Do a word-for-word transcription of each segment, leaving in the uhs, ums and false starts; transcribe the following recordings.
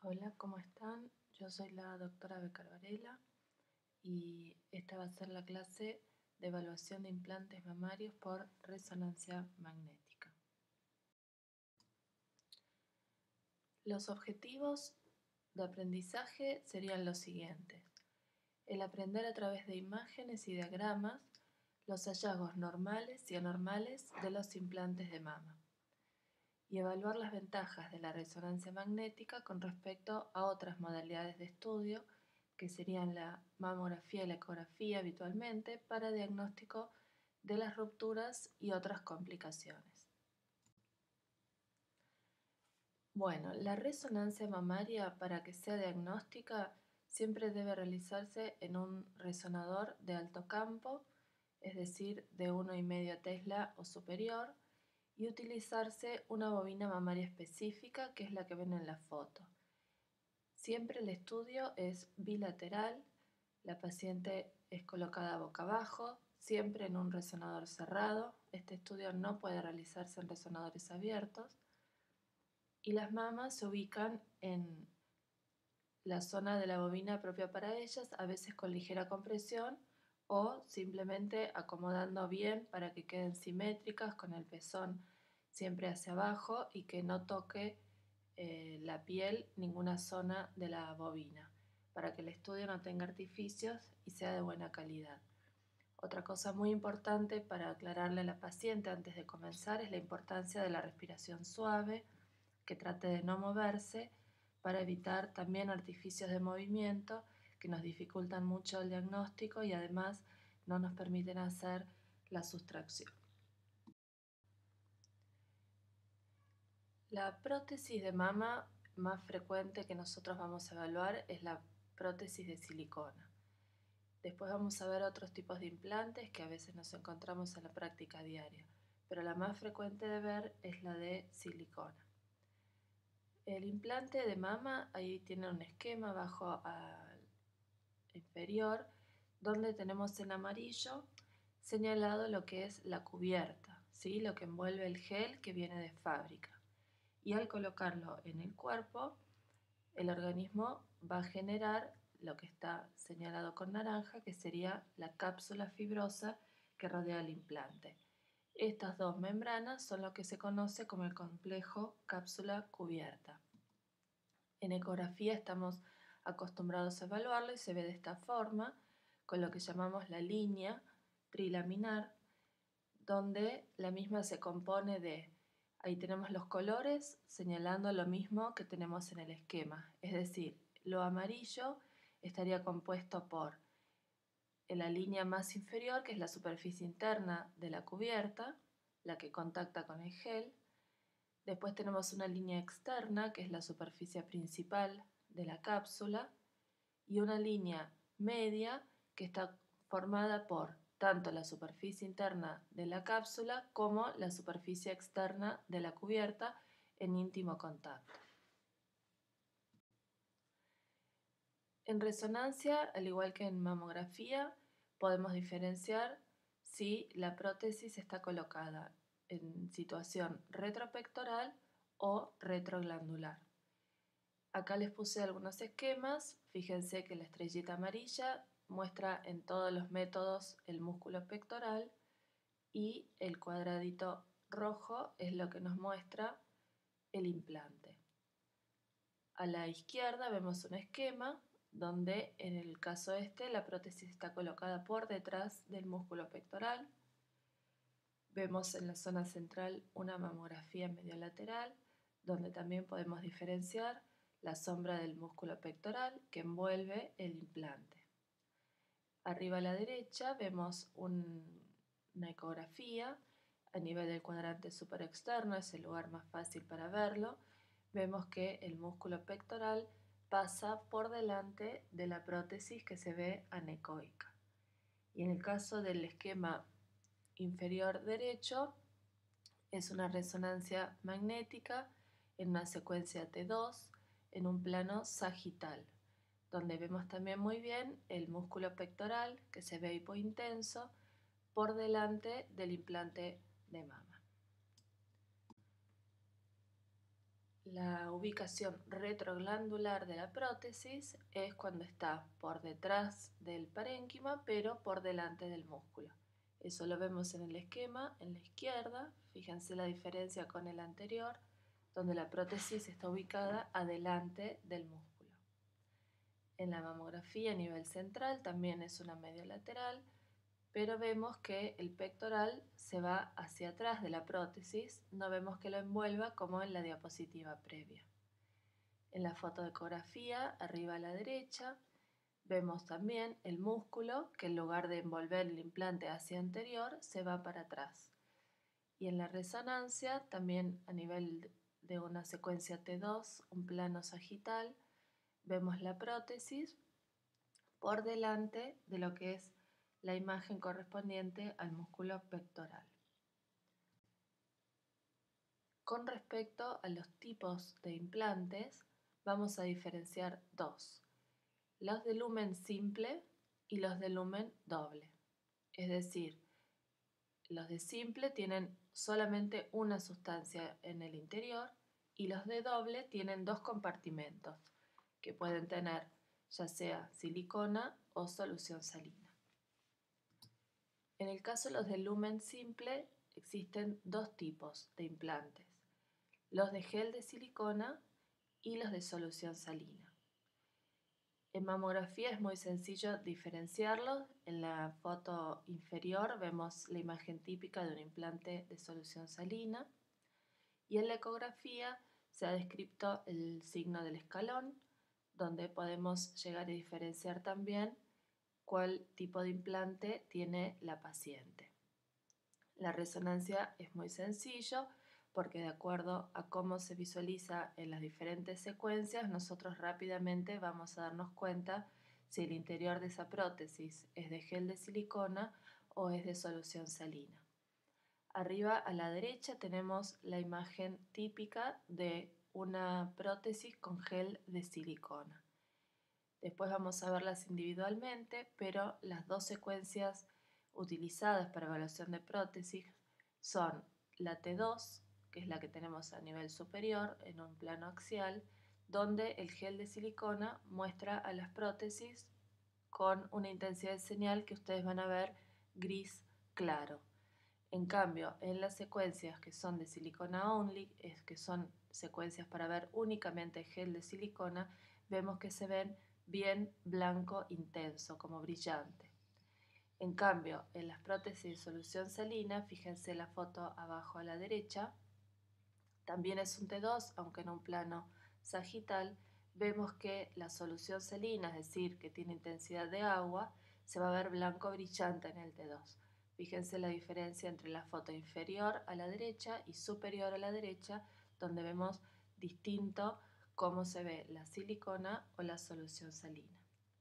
Hola, ¿cómo están? Yo soy la doctora Becar Varela y esta va a ser la clase de evaluación de implantes mamarios por resonancia magnética. Los objetivos de aprendizaje serían los siguientes: el aprender a través de imágenes y diagramas los hallazgos normales y anormales de los implantes de mama, y evaluar las ventajas de la resonancia magnética con respecto a otras modalidades de estudio, que serían la mamografía y la ecografía habitualmente, para diagnóstico de las rupturas y otras complicaciones. Bueno, la resonancia mamaria, para que sea diagnóstica, siempre debe realizarse en un resonador de alto campo, es decir, de uno coma cinco Tesla o superior, y utilizarse una bobina mamaria específica, que es la que ven en la foto. Siempre el estudio es bilateral, la paciente es colocada boca abajo, siempre en un resonador cerrado. Este estudio no puede realizarse en resonadores abiertos, y las mamas se ubican en la zona de la bobina propia para ellas, a veces con ligera compresión o simplemente acomodando bien para que queden simétricas, con el pezón siempre hacia abajo y que no toque eh, la piel ninguna zona de la bobina, para que el estudio no tenga artificios y sea de buena calidad. Otra cosa muy importante para aclararle a la paciente antes de comenzar es la importancia de la respiración suave, que trate de no moverse, para evitar también artificios de movimiento que nos dificultan mucho el diagnóstico y además no nos permiten hacer la sustracción. La prótesis de mama más frecuente que nosotros vamos a evaluar es la prótesis de silicona. Después vamos a ver otros tipos de implantes que a veces nos encontramos en la práctica diaria, pero la más frecuente de ver es la de silicona. El implante de mama, ahí tiene un esquema abajo al inferior, donde tenemos en amarillo señalado lo que es la cubierta, ¿sí? Lo que envuelve el gel que viene de fábrica. Y al colocarlo en el cuerpo, el organismo va a generar lo que está señalado con naranja, que sería la cápsula fibrosa que rodea el implante. Estas dos membranas son lo que se conoce como el complejo cápsula cubierta. En ecografía estamos acostumbrados a evaluarlo y se ve de esta forma, con lo que llamamos la línea trilaminar, donde la misma se compone de, ahí tenemos los colores señalando lo mismo que tenemos en el esquema, es decir, lo amarillo estaría compuesto por la línea más inferior, que es la superficie interna de la cubierta, la que contacta con el gel. Después tenemos una línea externa, que es la superficie principal de la cápsula, y una línea media que está formada por tanto la superficie interna de la cápsula como la superficie externa de la cubierta en íntimo contacto. En resonancia, al igual que en mamografía, podemos diferenciar si la prótesis está colocada en situación retropectoral o retroglandular. Acá les puse algunos esquemas. Fíjense que la estrellita amarilla muestra en todos los métodos el músculo pectoral y el cuadradito rojo es lo que nos muestra el implante. A la izquierda vemos un esquema donde en el caso este la prótesis está colocada por detrás del músculo pectoral. Vemos en la zona central una mamografía mediolateral donde también podemos diferenciar la sombra del músculo pectoral que envuelve el implante. Arriba a la derecha vemos un, una ecografía a nivel del cuadrante superexterno, es el lugar más fácil para verlo. Vemos que el músculo pectoral pasa por delante de la prótesis que se ve anecoica. Y en el caso del esquema inferior derecho, es una resonancia magnética en una secuencia T dos en un plano sagital, donde vemos también muy bien el músculo pectoral que se ve hipointenso por delante del implante de mama. La ubicación retroglandular de la prótesis es cuando está por detrás del parénquima, pero por delante del músculo. Eso lo vemos en el esquema en la izquierda. Fíjense la diferencia con el anterior, donde la prótesis está ubicada adelante del músculo. En la mamografía a nivel central también es una media lateral, pero vemos que el pectoral se va hacia atrás de la prótesis, no vemos que lo envuelva como en la diapositiva previa. En la fotoecografía, arriba a la derecha, vemos también el músculo que en lugar de envolver el implante hacia anterior, se va para atrás. Y en la resonancia, también a nivel de una secuencia T dos, un plano sagital, vemos la prótesis por delante de lo que es la imagen correspondiente al músculo pectoral. Con respecto a los tipos de implantes, vamos a diferenciar dos: los de lumen simple y los de lumen doble. Es decir, los de simple tienen solamente una sustancia en el interior y los de doble tienen dos compartimentos que pueden tener ya sea silicona o solución salina. En el caso de los de lumen simple existen dos tipos de implantes: los de gel de silicona y los de solución salina. En mamografía es muy sencillo diferenciarlos. En la foto inferior vemos la imagen típica de un implante de solución salina y en la ecografía se ha descrito el signo del escalón, donde podemos llegar a diferenciar también cuál tipo de implante tiene la paciente. La resonancia es muy sencillo porque de acuerdo a cómo se visualiza en las diferentes secuencias, nosotros rápidamente vamos a darnos cuenta si el interior de esa prótesis es de gel de silicona o es de solución salina. Arriba a la derecha tenemos la imagen típica de una prótesis con gel de silicona. Después vamos a verlas individualmente, pero las dos secuencias utilizadas para evaluación de prótesis son la T dos, que es la que tenemos a nivel superior en un plano axial, donde el gel de silicona muestra a las prótesis con una intensidad de señal que ustedes van a ver gris claro. En cambio, en las secuencias que son de silicona only, es que son secuencias para ver únicamente gel de silicona, vemos que se ven bien blanco intenso, como brillante. En cambio, en las prótesis de solución salina, fíjense la foto abajo a la derecha, también es un T dos, aunque en un plano sagital, vemos que la solución salina, es decir, que tiene intensidad de agua, se va a ver blanco brillante en el T dos. Fíjense la diferencia entre la foto inferior a la derecha y superior a la derecha, donde vemos distinto cómo se ve la silicona o la solución salina.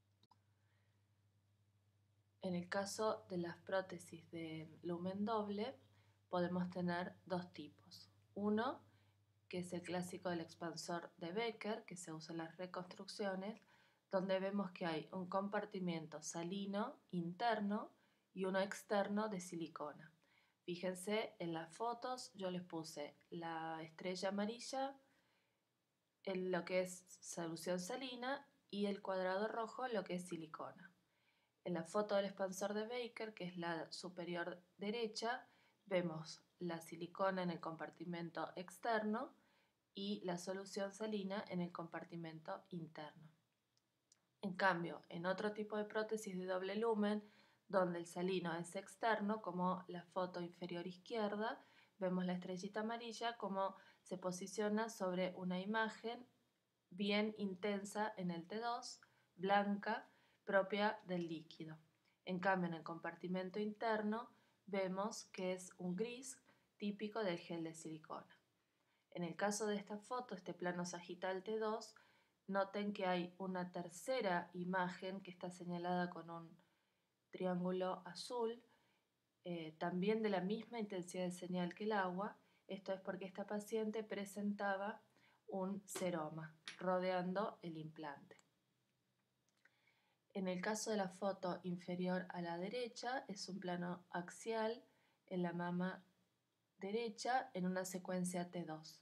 En el caso de las prótesis de lumen doble, podemos tener dos tipos. Uno, que es el clásico del expansor de Becker, que se usa en las reconstrucciones, donde vemos que hay un compartimiento salino interno y uno externo de silicona. Fíjense en las fotos, yo les puse la estrella amarilla, en lo que es solución salina, y el cuadrado rojo, lo que es silicona. En la foto del expansor de Becker, que es la superior derecha, vemos la silicona en el compartimento externo y la solución salina en el compartimento interno. En cambio, en otro tipo de prótesis de doble lumen, donde el salino es externo, como la foto inferior izquierda, vemos la estrellita amarilla como se posiciona sobre una imagen bien intensa en el T dos, blanca, propia del líquido. En cambio, en el compartimento interno vemos que es un gris típico del gel de silicona. En el caso de esta foto, este plano sagital T dos, noten que hay una tercera imagen que está señalada con un triángulo azul, eh, también de la misma intensidad de señal que el agua. Esto es porque esta paciente presentaba un seroma rodeando el implante. En el caso de la foto inferior a la derecha, es un plano axial en la mama derecha en una secuencia T dos.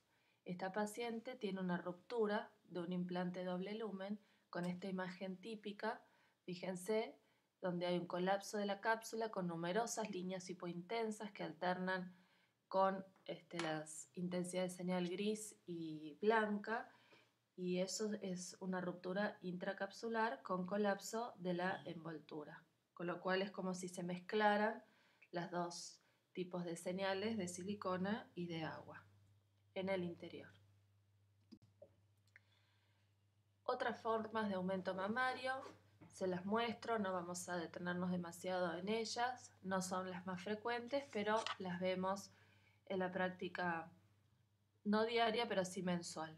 Esta paciente tiene una ruptura de un implante doble lumen con esta imagen típica, fíjense, donde hay un colapso de la cápsula con numerosas líneas hipointensas que alternan con este, las intensidades de señal gris y blanca, y eso es una ruptura intracapsular con colapso de la envoltura, con lo cual es como si se mezclaran los dos tipos de señales de silicona y de agua en el interior. Otras formas de aumento mamario, se las muestro, no vamos a detenernos demasiado en ellas, no son las más frecuentes, pero las vemos en la práctica no diaria, pero sí mensual.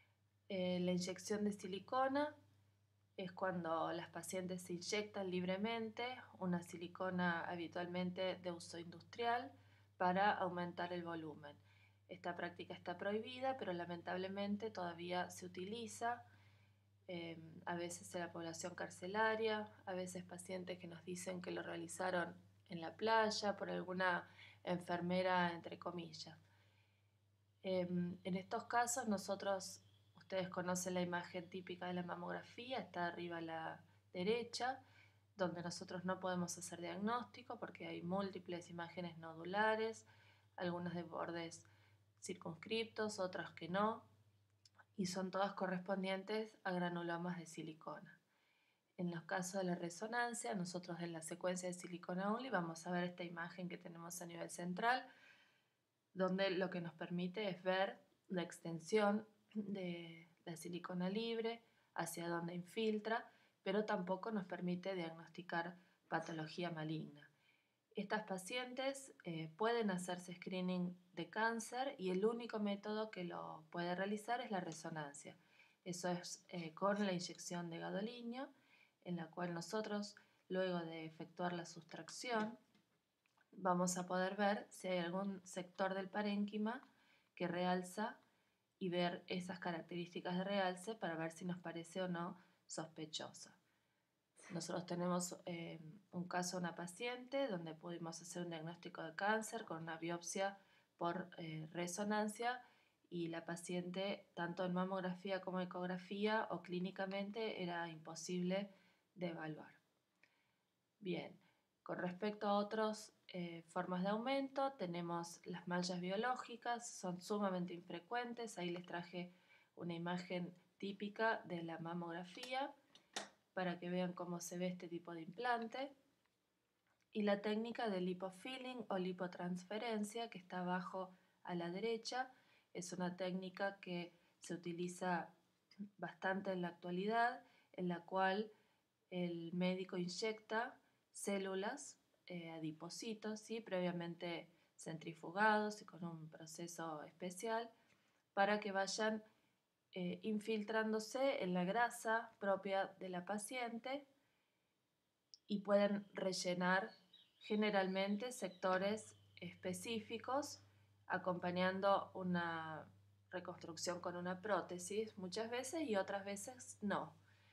Eh, la inyección de silicona es cuando las pacientes se inyectan libremente una silicona habitualmente de uso industrial para aumentar el volumen. Esta práctica está prohibida, pero lamentablemente todavía se utiliza, eh, a veces en la población carcelaria, a veces pacientes que nos dicen que lo realizaron en la playa por alguna enfermera, entre comillas. Eh, en estos casos nosotros, ustedes conocen la imagen típica de la mamografía, está arriba a la derecha, donde nosotros no podemos hacer diagnóstico porque hay múltiples imágenes nodulares, algunas de bordes circunscriptos, otras que no, y son todas correspondientes a granulomas de silicona. En los casos de la resonancia, nosotros en la secuencia de silicona only vamos a ver esta imagen que tenemos a nivel central, donde lo que nos permite es ver la extensión de la silicona libre, hacia donde infiltra, pero tampoco nos permite diagnosticar patología maligna. Estas pacientes eh, pueden hacerse screening de cáncer y el único método que lo puede realizar es la resonancia. Eso es eh, con la inyección de gadolínio, en la cual nosotros, luego de efectuar la sustracción, vamos a poder ver si hay algún sector del parénquima que realza y ver esas características de realce para ver si nos parece o no sospechosa. Nosotros tenemos eh, un caso de una paciente donde pudimos hacer un diagnóstico de cáncer con una biopsia por eh, resonancia, y la paciente, tanto en mamografía como ecografía o clínicamente, era imposible de evaluar. Bien, con respecto a otras eh, formas de aumento, tenemos las mallas biológicas, son sumamente infrecuentes. Ahí les traje una imagen típica de la mamografía para que vean cómo se ve este tipo de implante. Y la técnica de lipofilling o lipotransferencia, que está abajo a la derecha, es una técnica que se utiliza bastante en la actualidad, en la cual el médico inyecta células, eh, adipocitos, ¿sí? Previamente centrifugados y con un proceso especial, para que vayan eh, infiltrándose en la grasa propia de la paciente y pueden rellenar generalmente sectores específicos, acompañando una reconstrucción con una prótesis muchas veces, y otras veces no.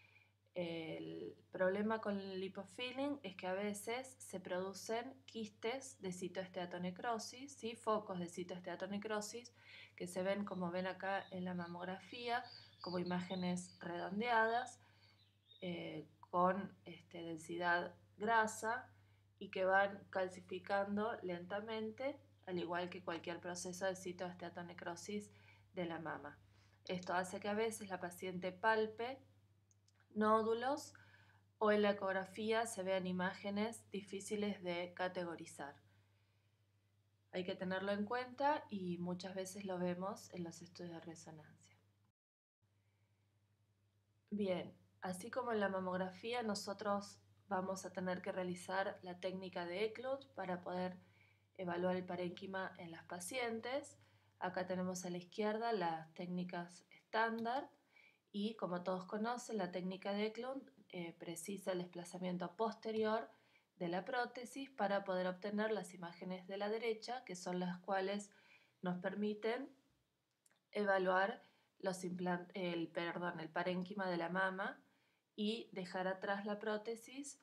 El problema con el lipofilling es que a veces se producen quistes de citoesteatonecrosis, ¿sí? Focos de citoesteatonecrosis que se ven, como ven acá en la mamografía, como imágenes redondeadas eh, con este, densidad grasa, y que van calcificando lentamente, al igual que cualquier proceso de citoesteatonecrosis de la mama. Esto hace que a veces la paciente palpe nódulos o en la ecografía se vean imágenes difíciles de categorizar. Hay que tenerlo en cuenta y muchas veces lo vemos en los estudios de resonancia. Bien, así como en la mamografía, nosotros vamos a tener que realizar la técnica de Eklund para poder evaluar el parénquima en las pacientes. Acá tenemos a la izquierda las técnicas estándar y, como todos conocen, la técnica de Eklund eh, precisa el desplazamiento posterior de la prótesis para poder obtener las imágenes de la derecha, que son las cuales nos permiten evaluar los el, perdón, el parénquima de la mama y dejar atrás la prótesis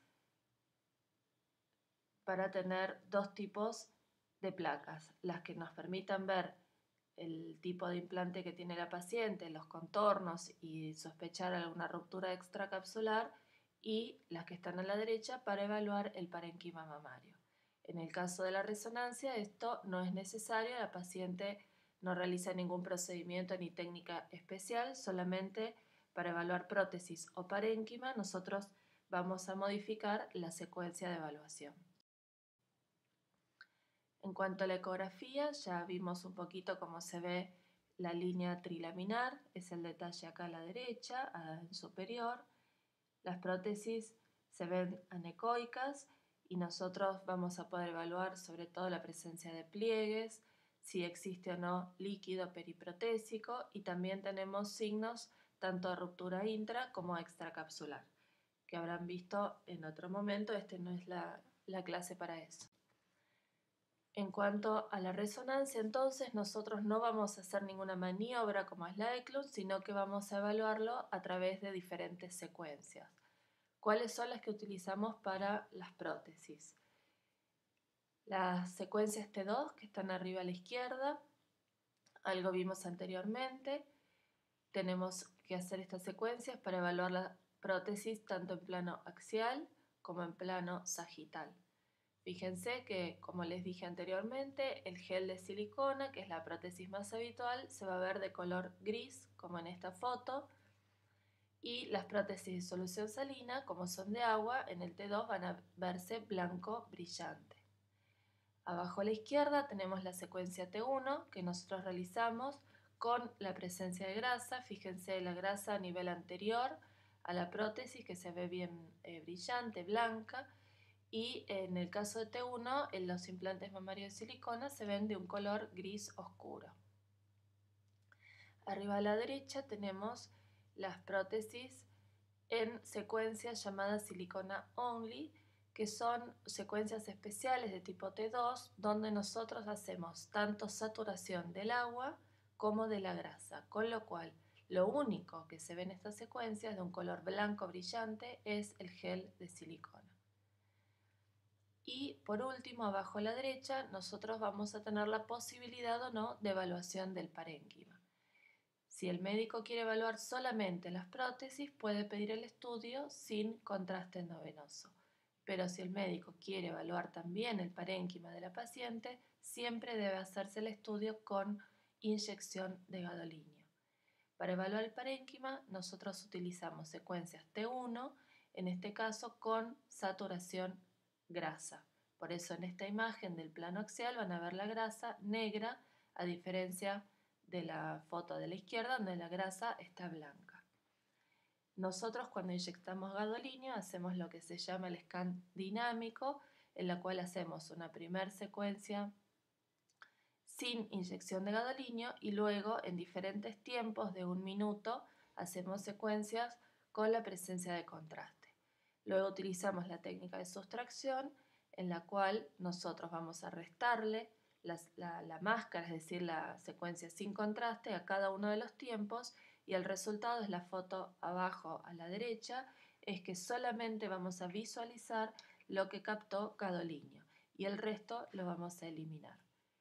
para tener dos tipos de placas, las que nos permitan ver el tipo de implante que tiene la paciente, los contornos y sospechar alguna ruptura extracapsular, y las que están a la derecha para evaluar el parénquima mamario. En el caso de la resonancia, esto no es necesario, la paciente no realiza ningún procedimiento ni técnica especial, solamente para evaluar prótesis o parénquima nosotros vamos a modificar la secuencia de evaluación. En cuanto a la ecografía, ya vimos un poquito cómo se ve la línea trilaminar, es el detalle acá a la derecha, en superior. Las prótesis se ven anecoicas y nosotros vamos a poder evaluar sobre todo la presencia de pliegues, si existe o no líquido periprotésico, y también tenemos signos tanto de ruptura intra como extracapsular, que habrán visto en otro momento. Este no es la, la clase para eso. En cuanto a la resonancia, entonces, nosotros no vamos a hacer ninguna maniobra como es la Eklund, sino que vamos a evaluarlo a través de diferentes secuencias. ¿Cuáles son las que utilizamos para las prótesis? Las secuencias T dos, que están arriba a la izquierda, algo vimos anteriormente. Tenemos que hacer estas secuencias para evaluar la prótesis tanto en plano axial como en plano sagital. Fíjense que, como les dije anteriormente, el gel de silicona, que es la prótesis más habitual, se va a ver de color gris, como en esta foto, y las prótesis de solución salina, como son de agua, en el T dos van a verse blanco brillante. Abajo a la izquierda tenemos la secuencia T uno que nosotros realizamos con la presencia de grasa. Fíjense la grasa a nivel anterior a la prótesis, que se ve bien eh, brillante, blanca. Y en el caso de T uno, en los implantes mamarios de silicona se ven de un color gris oscuro. Arriba a la derecha tenemos las prótesis en secuencias llamadas silicona only, que son secuencias especiales de tipo T dos, donde nosotros hacemos tanto saturación del agua como de la grasa, con lo cual lo único que se ve en estas secuencias de un color blanco brillante es el gel de silicona. Y por último, abajo a la derecha, nosotros vamos a tener la posibilidad o no de evaluación del parénquima. Si el médico quiere evaluar solamente las prótesis, puede pedir el estudio sin contraste endovenoso. Pero si el médico quiere evaluar también el parénquima de la paciente, siempre debe hacerse el estudio con inyección de gadolinio. Para evaluar el parénquima, nosotros utilizamos secuencias T uno, en este caso con saturación grasa. Por eso en esta imagen del plano axial van a ver la grasa negra, a diferencia de la foto de la izquierda, donde la grasa está blanca. Nosotros, cuando inyectamos gadolinio, hacemos lo que se llama el scan dinámico, en la cual hacemos una primera secuencia sin inyección de gadolinio y luego en diferentes tiempos de un minuto hacemos secuencias con la presencia de contraste. Luego utilizamos la técnica de sustracción, en la cual nosotros vamos a restarle la, la, la máscara, es decir, la secuencia sin contraste, a cada uno de los tiempos, y el resultado es la foto abajo a la derecha, es que solamente vamos a visualizar lo que captó gadolinio y el resto lo vamos a eliminar.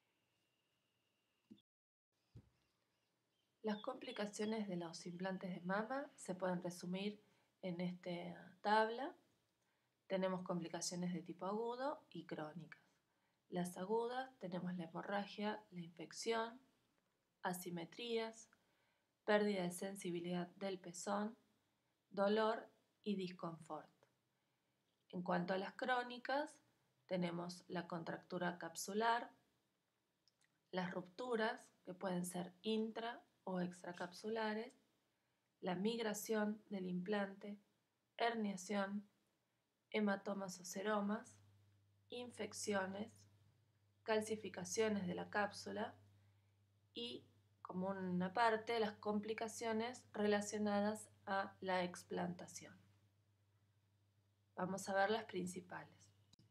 Las complicaciones de los implantes de mama se pueden resumir en esta tabla. Tenemos complicaciones de tipo agudo y crónicas. Las agudas tenemos la hemorragia, la infección, asimetrías, pérdida de sensibilidad del pezón, dolor y disconfort. En cuanto a las crónicas, tenemos la contractura capsular, las rupturas, que pueden ser intra o extracapsulares, la migración del implante, herniación, hematomas o seromas, infecciones, calcificaciones de la cápsula y, como una parte, las complicaciones relacionadas a la explantación. Vamos a ver las principales.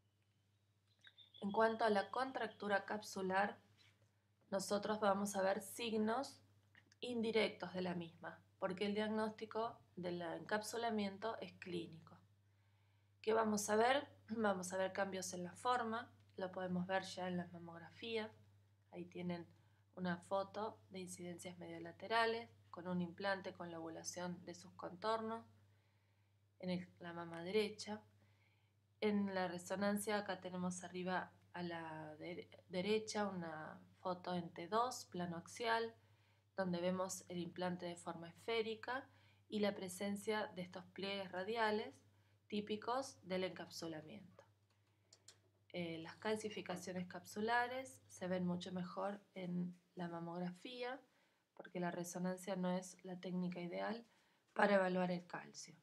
En cuanto a la contractura capsular, nosotros vamos a ver signos indirectos de la misma, porque el diagnóstico del encapsulamiento es clínico. ¿Qué vamos a ver? Vamos a ver cambios en la forma, lo podemos ver ya en la mamografía. Ahí tienen una foto de incidencias mediolaterales con un implante con lobulación de sus contornos en el, la mama derecha. En la resonancia acá tenemos arriba a la de, derecha una foto en T dos, plano axial, donde vemos el implante de forma esférica y la presencia de estos pliegues radiales típicos del encapsulamiento. Eh, las calcificaciones capsulares se ven mucho mejor en la mamografía porque la resonancia no es la técnica ideal para evaluar el calcio.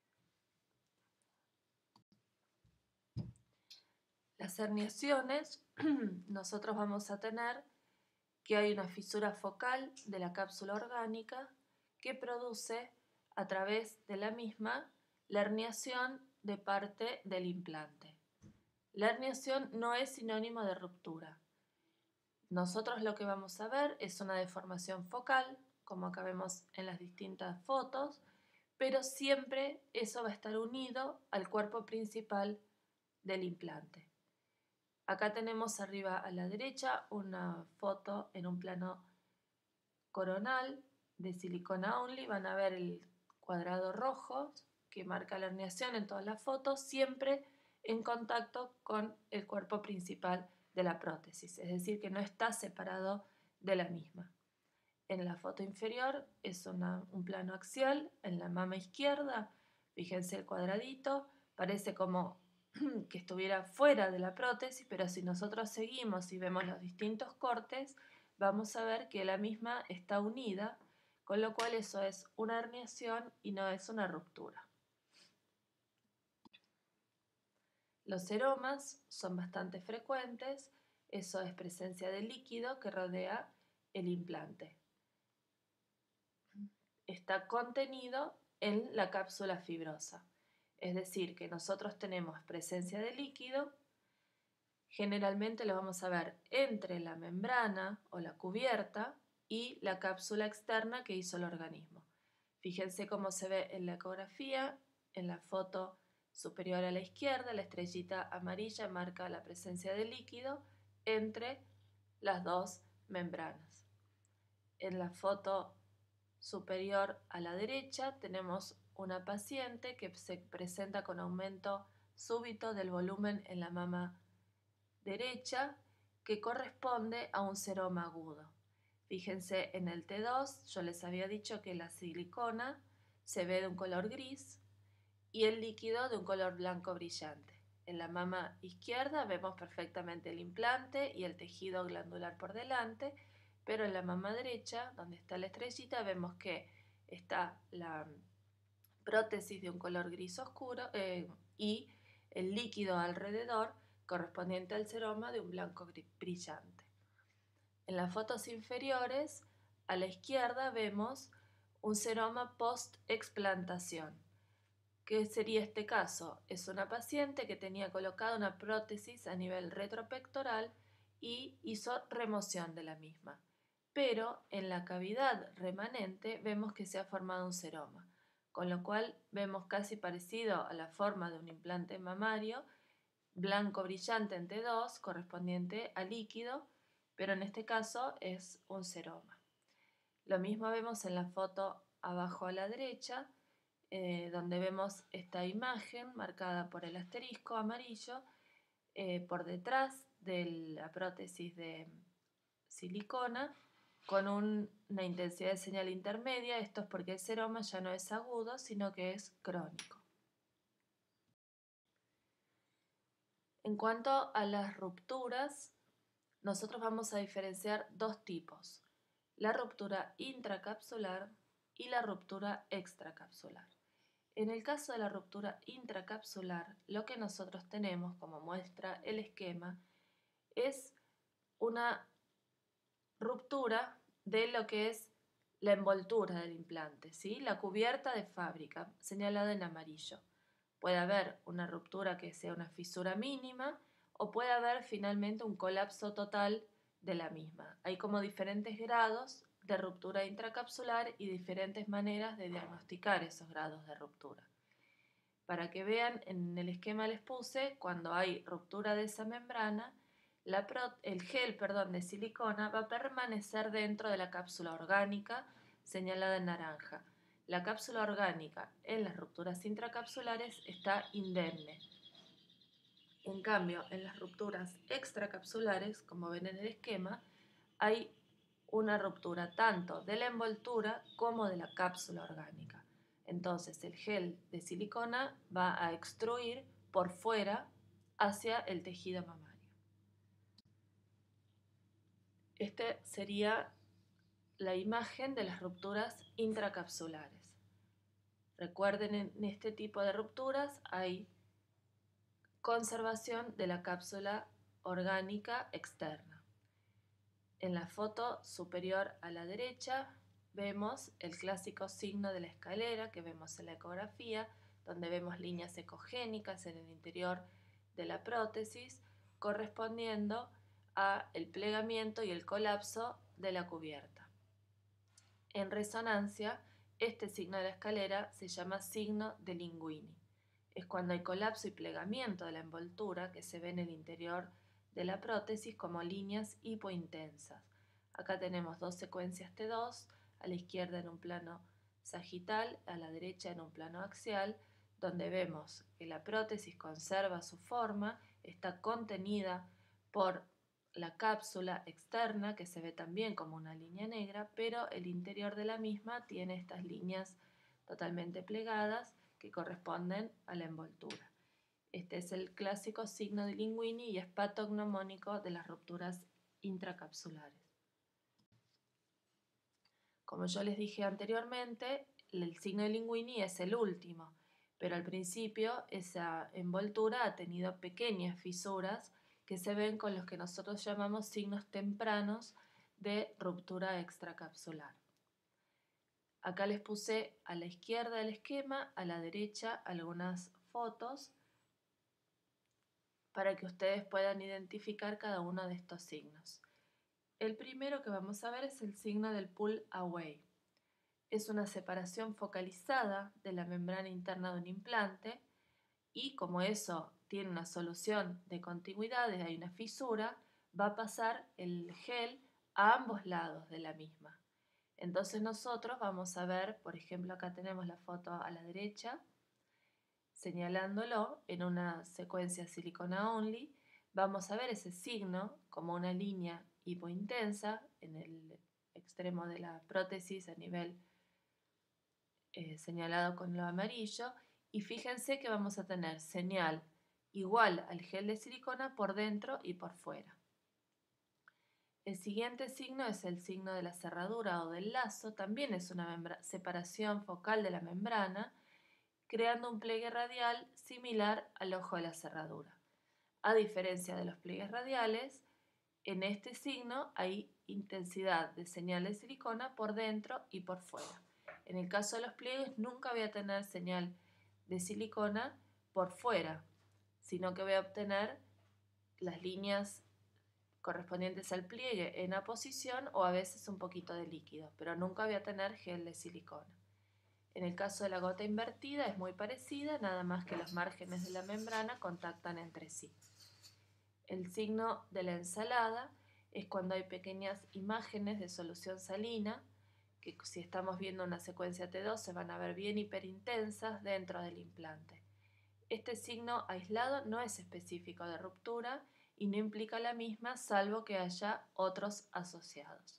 Las herniaciones, nosotros vamos a tener que hay una fisura focal de la cápsula orgánica que produce a través de la misma la herniación de parte del implante. La herniación no es sinónimo de ruptura. Nosotros lo que vamos a ver es una deformación focal, como acá vemos en las distintas fotos, pero siempre eso va a estar unido al cuerpo principal del implante. Acá tenemos arriba a la derecha una foto en un plano coronal de silicona only. Van a ver el cuadrado rojo que marca la herniación en todas las fotos, siempre en contacto con el cuerpo principal de la prótesis, es decir, que no está separado de la misma. En la foto inferior es una, un plano axial, en la mama izquierda, fíjense el cuadradito, parece como que estuviera fuera de la prótesis, pero si nosotros seguimos y vemos los distintos cortes, vamos a ver que la misma está unida, con lo cual eso es una herniación y no es una ruptura. Los seromas son bastante frecuentes, eso es presencia de líquido que rodea el implante. Está contenido en la cápsula fibrosa, es decir, que nosotros tenemos presencia de líquido, generalmente lo vamos a ver entre la membrana o la cubierta y la cápsula externa que hizo el organismo. Fíjense cómo se ve en la ecografía, en la foto superior a la izquierda, la estrellita amarilla marca la presencia de líquido entre las dos membranas. En la foto superior a la derecha tenemos una paciente que se presenta con aumento súbito del volumen en la mama derecha que corresponde a un seroma agudo. Fíjense en el T dos, yo les había dicho que la silicona se ve de un color gris y el líquido de un color blanco brillante. En la mama izquierda vemos perfectamente el implante y el tejido glandular por delante, pero en la mama derecha, donde está la estrellita, vemos que está la prótesis de un color gris oscuro eh, y el líquido alrededor correspondiente al seroma de un blanco brillante. En las fotos inferiores, a la izquierda vemos un seroma post-explantación. ¿Qué sería este caso? Es una paciente que tenía colocada una prótesis a nivel retropectoral y hizo remoción de la misma. Pero en la cavidad remanente vemos que se ha formado un seroma, con lo cual vemos casi parecido a la forma de un implante mamario, blanco brillante en T dos, correspondiente a líquido, pero en este caso es un seroma. Lo mismo vemos en la foto abajo a la derecha, eh, donde vemos esta imagen marcada por el asterisco amarillo eh, por detrás de la prótesis de silicona con un, una intensidad de señal intermedia. Esto es porque el seroma ya no es agudo, sino que es crónico. En cuanto a las rupturas, nosotros vamos a diferenciar dos tipos: la ruptura intracapsular y la ruptura extracapsular. En el caso de la ruptura intracapsular, lo que nosotros tenemos, como muestra el esquema, es una ruptura de lo que es la envoltura del implante, ¿sí? La cubierta de fábrica, señalada en amarillo. Puede haber una ruptura que sea una fisura mínima o puede haber finalmente un colapso total de la misma. Hay como diferentes grados de ruptura intracapsular y diferentes maneras de diagnosticar esos grados de ruptura. Para que vean, en el esquema les puse, cuando hay ruptura de esa membrana, La pro- el gel perdón, de silicona va a permanecer dentro de la cápsula orgánica señalada en naranja. La cápsula orgánica en las rupturas intracapsulares está indemne. En cambio, en las rupturas extracapsulares, como ven en el esquema, hay una ruptura tanto de la envoltura como de la cápsula orgánica. Entonces el gel de silicona va a extruir por fuera hacia el tejido mamario. Esta sería la imagen de las rupturas intracapsulares. Recuerden, en este tipo de rupturas hay conservación de la cápsula orgánica externa. En la foto superior a la derecha vemos el clásico signo de la escalera que vemos en la ecografía, donde vemos líneas ecogénicas en el interior de la prótesis correspondiendo a el plegamiento y el colapso de la cubierta. En resonancia, este signo de la escalera se llama signo de Linguini. Es cuando hay colapso y plegamiento de la envoltura que se ve en el interior de la prótesis como líneas hipointensas. Acá tenemos dos secuencias T dos, a la izquierda en un plano sagital, a la derecha en un plano axial, donde vemos que la prótesis conserva su forma, está contenida por la cápsula externa, que se ve también como una línea negra, pero el interior de la misma tiene estas líneas totalmente plegadas que corresponden a la envoltura. Este es el clásico signo de Linguini y es patognomónico de las rupturas intracapsulares. Como yo les dije anteriormente, el signo de Linguini es el último, pero al principio esa envoltura ha tenido pequeñas fisuras que se ven con los que nosotros llamamos signos tempranos de ruptura extracapsular. Acá les puse a la izquierda el esquema, a la derecha algunas fotos para que ustedes puedan identificar cada uno de estos signos. El primero que vamos a ver es el signo del pull away. Es una separación focalizada de la membrana interna de un implante y como eso tiene una solución de contigüidad, hay una fisura, va a pasar el gel a ambos lados de la misma. Entonces nosotros vamos a ver, por ejemplo, acá tenemos la foto a la derecha, señalándolo en una secuencia silicona only, vamos a ver ese signo como una línea hipointensa en el extremo de la prótesis a nivel eh, señalado con lo amarillo, y fíjense que vamos a tener señal igual al gel de silicona por dentro y por fuera. El siguiente signo es el signo de la cerradura o del lazo, también es una separación focal de la membrana, creando un pliegue radial similar al ojo de la cerradura. A diferencia de los pliegues radiales, en este signo hay intensidad de señal de silicona por dentro y por fuera. En el caso de los pliegues nunca voy a tener señal de silicona por fuera, sino que voy a obtener las líneas correspondientes al pliegue en aposición o a veces un poquito de líquido, pero nunca voy a tener gel de silicona. En el caso de la gota invertida es muy parecida, nada más que los márgenes de la membrana contactan entre sí. El signo de la ensalada es cuando hay pequeñas imágenes de solución salina, que si estamos viendo una secuencia T dos se van a ver bien hiperintensas dentro del implante. Este signo aislado no es específico de ruptura y no implica la misma salvo que haya otros asociados.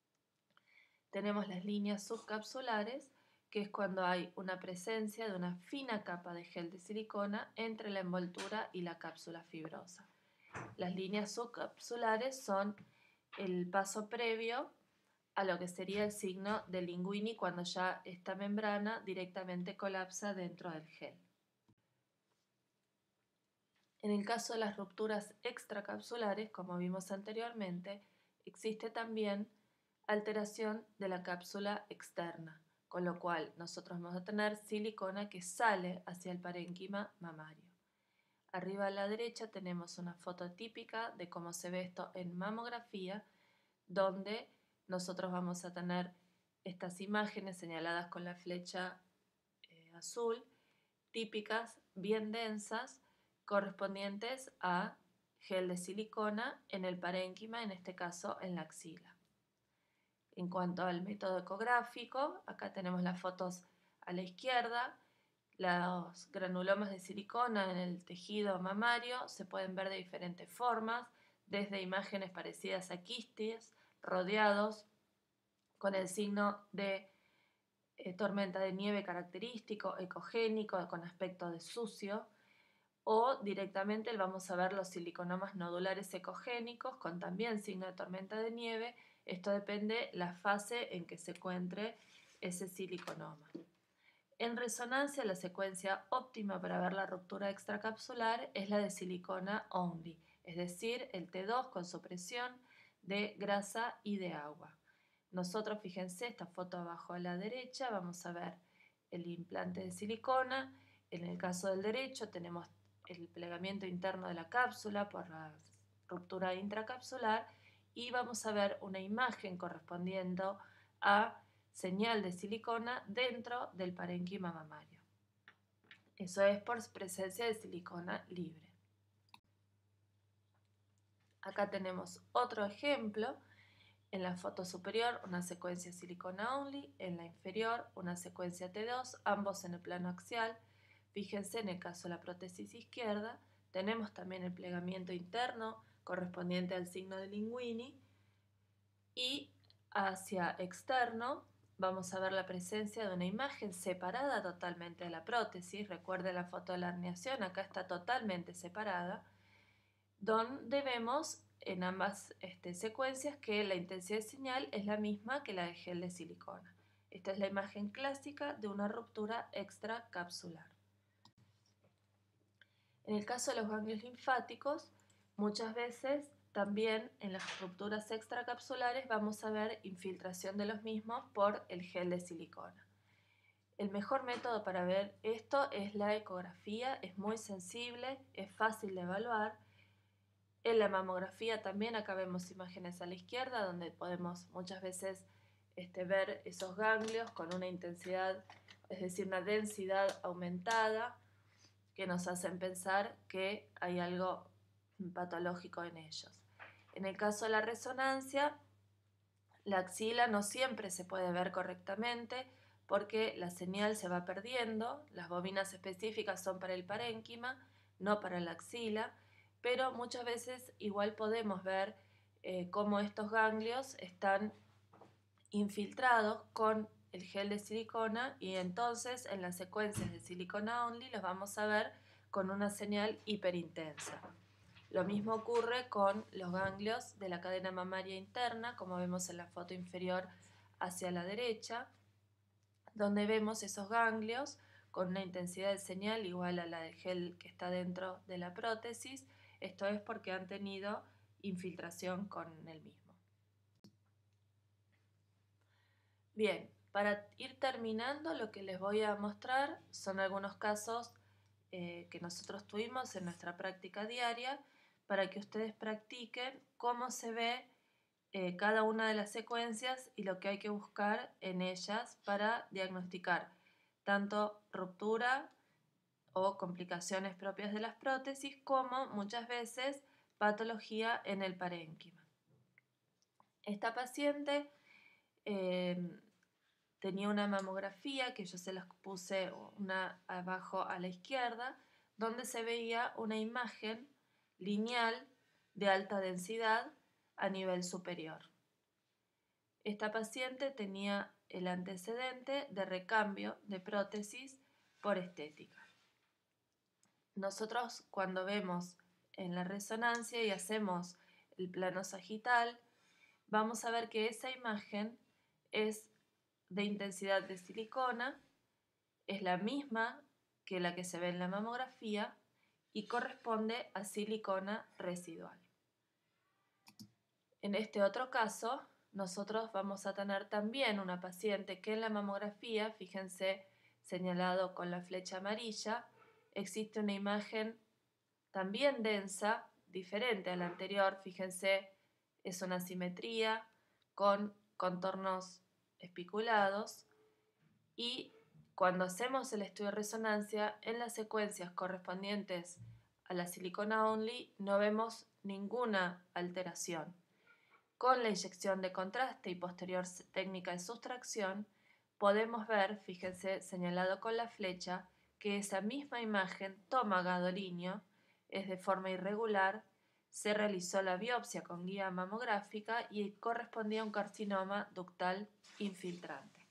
Tenemos las líneas subcapsulares, que es cuando hay una presencia de una fina capa de gel de silicona entre la envoltura y la cápsula fibrosa. Las líneas subcapsulares son el paso previo a lo que sería el signo de Linguini cuando ya esta membrana directamente colapsa dentro del gel. En el caso de las rupturas extracapsulares, como vimos anteriormente, existe también alteración de la cápsula externa, con lo cual nosotros vamos a tener silicona que sale hacia el parénquima mamario. Arriba a la derecha tenemos una foto típica de cómo se ve esto en mamografía, donde nosotros vamos a tener estas imágenes señaladas con la flecha eh, azul, típicas, bien densas, correspondientes a gel de silicona en el parénquima, en este caso en la axila. En cuanto al método ecográfico, acá tenemos las fotos a la izquierda. Los granulomas de silicona en el tejido mamario se pueden ver de diferentes formas, desde imágenes parecidas a quistes, rodeados con el signo de eh, tormenta de nieve característico, ecogénico, con aspecto de sucio, o directamente vamos a ver los siliconomas nodulares ecogénicos con también signo de tormenta de nieve. Esto depende la fase en que se encuentre ese siliconoma. En resonancia, la secuencia óptima para ver la ruptura extracapsular es la de silicona only, es decir, el T dos con supresión de grasa y de agua. Nosotros, fíjense, esta foto abajo a la derecha, vamos a ver el implante de silicona. En el caso del derecho tenemos el plegamiento interno de la cápsula por la ruptura intracapsular y vamos a ver una imagen correspondiendo a señal de silicona dentro del parénquima mamario. Eso es por presencia de silicona libre. Acá tenemos otro ejemplo. En la foto superior una secuencia silicona only, en la inferior una secuencia T dos, ambos en el plano axial. Fíjense, en el caso de la prótesis izquierda tenemos también el plegamiento interno correspondiente al signo de Linguini y hacia externo vamos a ver la presencia de una imagen separada totalmente de la prótesis. Recuerden la foto de la herniación, acá está totalmente separada, donde vemos en ambas este, secuencias que la intensidad de señal es la misma que la de gel de silicona. Esta es la imagen clásica de una ruptura extracapsular. En el caso de los ganglios linfáticos, muchas veces también en las rupturas extracapsulares vamos a ver infiltración de los mismos por el gel de silicona. El mejor método para ver esto es la ecografía, es muy sensible, es fácil de evaluar. En la mamografía también acá vemos imágenes a la izquierda donde podemos muchas veces este, ver esos ganglios con una intensidad, es decir, una densidad aumentada que nos hacen pensar que hay algo patológico en ellos. En el caso de la resonancia, la axila no siempre se puede ver correctamente porque la señal se va perdiendo. Las bobinas específicas son para el parénquima, no para la axila, pero muchas veces igual podemos ver eh, cómo estos ganglios están infiltrados con el gel de silicona y entonces en las secuencias de silicona only los vamos a ver con una señal hiperintensa. Lo mismo ocurre con los ganglios de la cadena mamaria interna, como vemos en la foto inferior hacia la derecha, donde vemos esos ganglios con una intensidad de señal igual a la del gel que está dentro de la prótesis. Esto es porque han tenido infiltración con el mismo. Bien, para ir terminando, lo que les voy a mostrar son algunos casos eh, que nosotros tuvimos en nuestra práctica diaria para que ustedes practiquen cómo se ve eh, cada una de las secuencias y lo que hay que buscar en ellas para diagnosticar tanto ruptura o complicaciones propias de las prótesis como muchas veces patología en el parénquima. Esta paciente eh, tenía una mamografía que yo se las puse una abajo a la izquierda, donde se veía una imagen lineal de alta densidad a nivel superior. Esta paciente tenía el antecedente de recambio de prótesis por estética. Nosotros cuando vemos en la resonancia y hacemos el plano sagital, vamos a ver que esa imagen es de intensidad de silicona, es la misma que la que se ve en la mamografía y corresponde a silicona residual. En este otro caso, nosotros vamos a tener también una paciente que en la mamografía, fíjense señalado con la flecha amarilla, existe una imagen también densa, diferente a la anterior, fíjense, es una simetría con contornos espiculados y cuando hacemos el estudio de resonancia en las secuencias correspondientes a la silicona only no vemos ninguna alteración. Con la inyección de contraste y posterior técnica de sustracción, podemos ver, fíjense señalado con la flecha, que esa misma imagen toma gadolinio, es de forma irregular, se realizó la biopsia con guía mamográfica y correspondía a un carcinoma ductal infiltrante.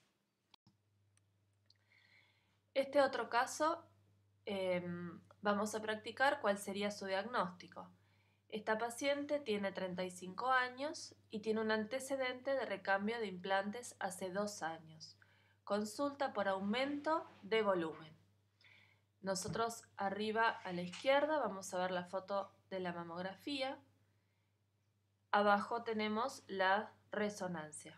Este otro caso, eh, vamos a practicar cuál sería su diagnóstico. Esta paciente tiene treinta y cinco años y tiene un antecedente de recambio de implantes hace dos años. Consulta por aumento de volumen. Nosotros arriba a la izquierda vamos a ver la foto de la mamografía. Abajo tenemos la resonancia.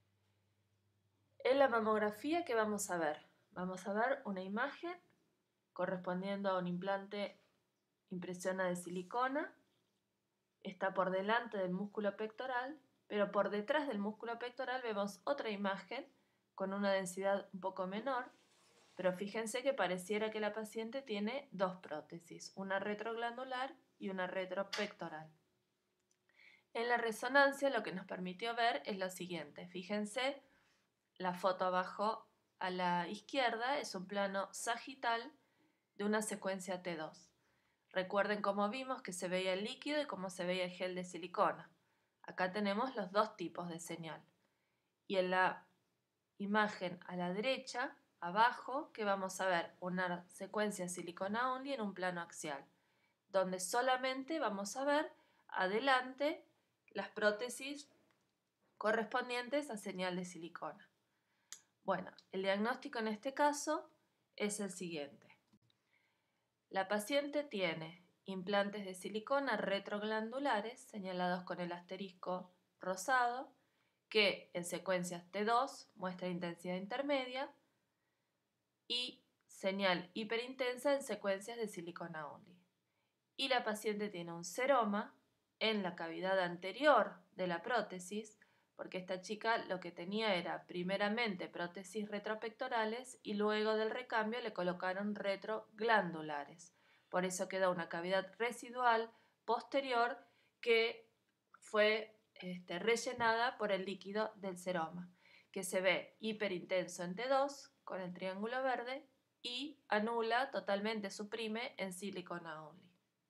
En la mamografía, ¿qué vamos a ver? Vamos a ver una imagen correspondiendo a un implante impresiona de silicona. Está por delante del músculo pectoral, pero por detrás del músculo pectoral vemos otra imagen con una densidad un poco menor, pero fíjense que pareciera que la paciente tiene dos prótesis, una retroglandular y una retropectoral. En la resonancia lo que nos permitió ver es lo siguiente, fíjense, la foto abajo a la izquierda es un plano sagital de una secuencia T dos. Recuerden cómo vimos que se veía el líquido y cómo se veía el gel de silicona. Acá tenemos los dos tipos de señal. Y en la imagen a la derecha, abajo, que vamos a ver una secuencia silicona only en un plano axial, donde solamente vamos a ver adelante las prótesis correspondientes a señal de silicona. Bueno, el diagnóstico en este caso es el siguiente. La paciente tiene implantes de silicona retroglandulares señalados con el asterisco rosado que en secuencias T dos muestra intensidad intermedia y señal hiperintensa en secuencias de silicona only. Y la paciente tiene un seroma en la cavidad anterior de la prótesis, porque esta chica lo que tenía era primeramente prótesis retropectorales y luego del recambio le colocaron retroglandulares. Por eso queda una cavidad residual posterior que fue este, rellenada por el líquido del seroma, que se ve hiperintenso en T dos con el triángulo verde y anula, totalmente suprime en silicona only.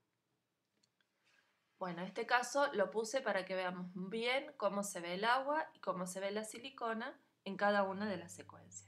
Bueno, este caso lo puse para que veamos bien cómo se ve el agua y cómo se ve la silicona en cada una de las secuencias.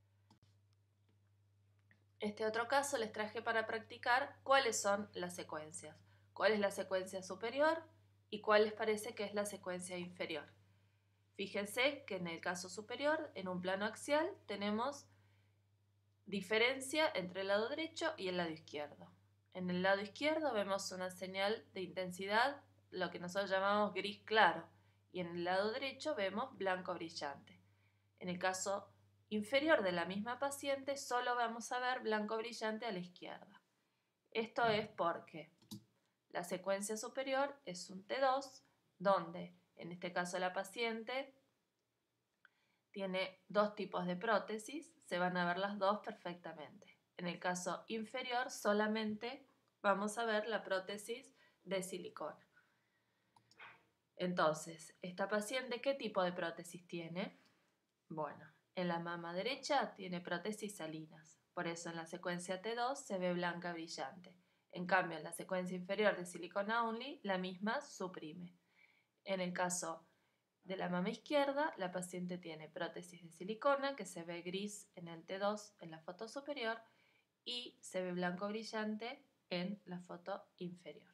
Este otro caso les traje para practicar cuáles son las secuencias, cuál es la secuencia superior y cuál les parece que es la secuencia inferior. Fíjense que en el caso superior, en un plano axial, tenemos diferencia entre el lado derecho y el lado izquierdo. En el lado izquierdo vemos una señal de intensidad, lo que nosotros llamamos gris claro, y en el lado derecho vemos blanco brillante. En el caso inferior de la misma paciente solo vamos a ver blanco brillante a la izquierda. Esto es porque la secuencia superior es un T dos, donde en este caso la paciente tiene dos tipos de prótesis, se van a ver las dos perfectamente. En el caso inferior solamente vamos a ver la prótesis de silicona. Entonces, ¿esta paciente qué tipo de prótesis tiene? Bueno, en la mama derecha tiene prótesis salinas, por eso en la secuencia T dos se ve blanca brillante. En cambio, en la secuencia inferior de silicona only, la misma suprime. En el caso de la mama izquierda, la paciente tiene prótesis de silicona que se ve gris en el T dos en la foto superior y se ve blanco brillante en la foto inferior.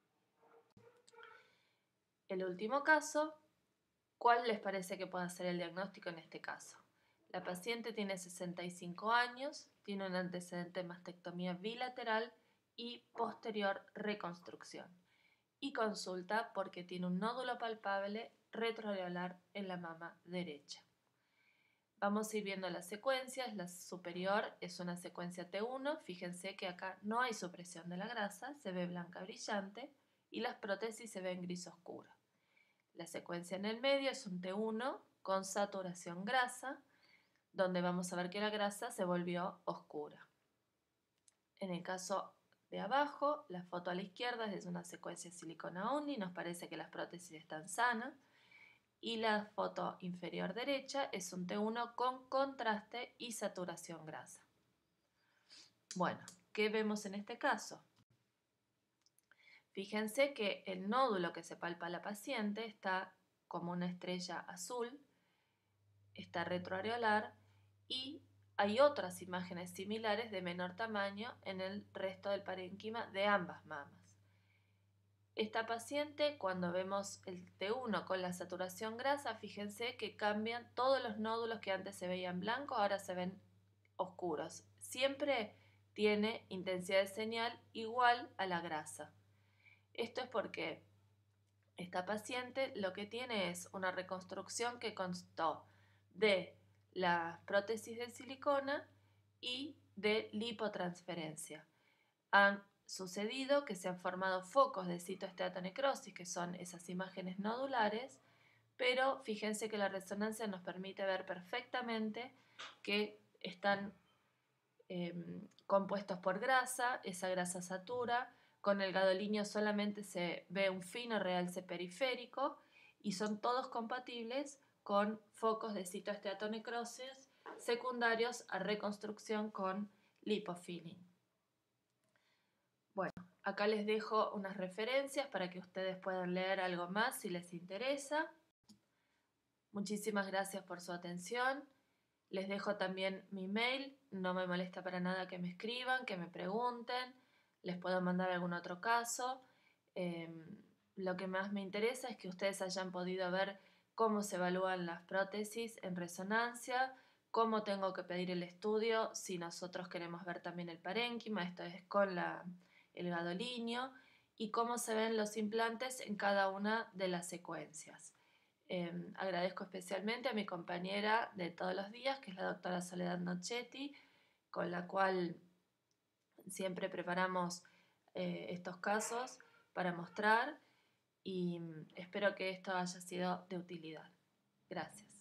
El último caso, ¿cuál les parece que pueda ser el diagnóstico en este caso? La paciente tiene sesenta y cinco años, tiene un antecedente de mastectomía bilateral y posterior reconstrucción y consulta porque tiene un nódulo palpable retroareolar en la mama derecha. Vamos a ir viendo las secuencias. La superior es una secuencia T uno, fíjense que acá no hay supresión de la grasa, se ve blanca brillante y las prótesis se ven gris oscuro. La secuencia en el medio es un T uno con saturación grasa, donde vamos a ver que la grasa se volvió oscura. En el caso de abajo, la foto a la izquierda es una secuencia silicona only, nos parece que las prótesis están sanas, y la foto inferior derecha es un T uno con contraste y saturación grasa. Bueno, ¿qué vemos en este caso? Fíjense que el nódulo que se palpa a la paciente está como una estrella azul, está retroareolar y hay otras imágenes similares de menor tamaño en el resto del parénquima de ambas mamas. Esta paciente, cuando vemos el T uno con la saturación grasa, fíjense que cambian todos los nódulos que antes se veían blancos, ahora se ven oscuros. Siempre tiene intensidad de señal igual a la grasa. Esto es porque esta paciente lo que tiene es una reconstrucción que constó de la prótesis de silicona y de lipotransferencia. Han sucedido que se han formado focos de citoesteatonecrosis, que son esas imágenes nodulares, pero fíjense que la resonancia nos permite ver perfectamente que están eh, compuestos por grasa, esa grasa satura, con el gadolinio solamente se ve un fino realce periférico y son todos compatibles con focos de citoesteatonecrosis secundarios a reconstrucción con lipofilling. Bueno, acá les dejo unas referencias para que ustedes puedan leer algo más si les interesa. Muchísimas gracias por su atención. Les dejo también mi mail, no me molesta para nada que me escriban, que me pregunten, les puedo mandar algún otro caso. Eh, lo que más me interesa es que ustedes hayan podido ver cómo se evalúan las prótesis en resonancia, cómo tengo que pedir el estudio si nosotros queremos ver también el parénquima, esto es con la, el gadolinio, y cómo se ven los implantes en cada una de las secuencias. Eh, agradezco especialmente a mi compañera de todos los días, que es la doctora Soledad Nochetti, con la cual siempre preparamos eh, estos casos para mostrar y espero que esto haya sido de utilidad. Gracias.